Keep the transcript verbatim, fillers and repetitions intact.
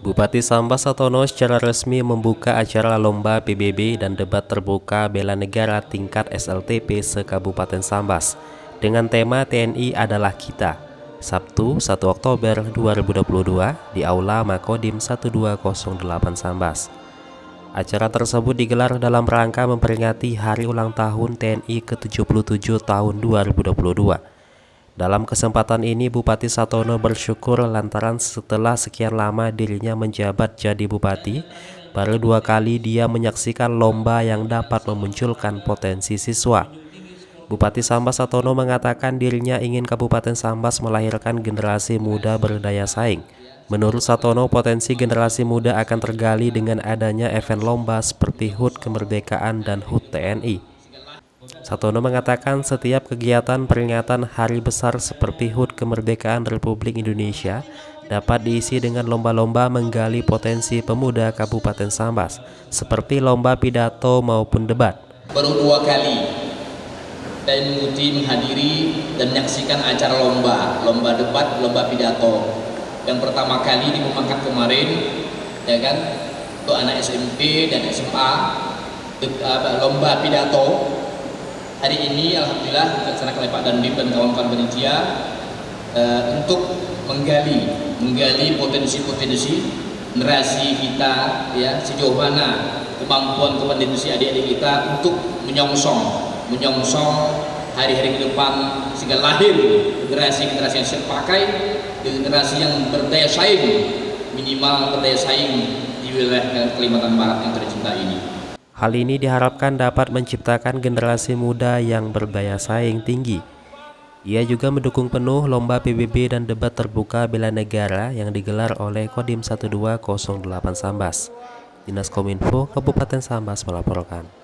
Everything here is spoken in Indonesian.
Bupati Sambas Satono secara resmi membuka acara lomba P B B dan debat terbuka bela negara tingkat S L T P se-Kabupaten Sambas dengan tema T N I adalah kita, Sabtu satu Oktober dua ribu dua puluh dua di Aula Makodim satu dua nol delapan Sambas. Acara tersebut digelar dalam rangka memperingati hari ulang tahun T N I ke tujuh puluh tujuh tahun dua ribu dua puluh dua. Dalam kesempatan ini, Bupati Satono bersyukur lantaran setelah sekian lama dirinya menjabat jadi bupati, baru dua kali dia menyaksikan lomba yang dapat memunculkan potensi siswa. Bupati Sambas Satono mengatakan dirinya ingin Kabupaten Sambas melahirkan generasi muda berdaya saing. Menurut Satono, potensi generasi muda akan tergali dengan adanya event lomba seperti H U T Kemerdekaan dan H U T T N I. Satono mengatakan setiap kegiatan peringatan hari besar seperti H U T Kemerdekaan Republik Indonesia dapat diisi dengan lomba-lomba menggali potensi pemuda Kabupaten Sambas, seperti lomba pidato maupun debat. Baru dua kali dan mengikuti, menghadiri dan menyaksikan acara lomba, lomba debat, lomba pidato. Yang pertama kali di Pemangkat kemarin, ya kan, untuk anak S M P dan S M A, lomba pidato. Hari ini alhamdulillah dilaksanakan oleh Pak Dandim dan kawan-kawan panitia uh, untuk menggali menggali potensi-potensi generasi kita, ya, sejauh mana kemampuan kompetensi adik-adik kita untuk menyongsong menyongsong hari-hari ke depan sehingga lahir generasi-generasi yang siap pakai, generasi yang berdaya saing, minimal berdaya saing di wilayah Kalimantan Barat yang tercinta ini. Hal ini diharapkan dapat menciptakan generasi muda yang berdaya saing tinggi. Ia juga mendukung penuh lomba P B B dan debat terbuka bela negara yang digelar oleh Kodim satu dua nol delapan Sambas. Dinas Kominfo Kabupaten Sambas melaporkan.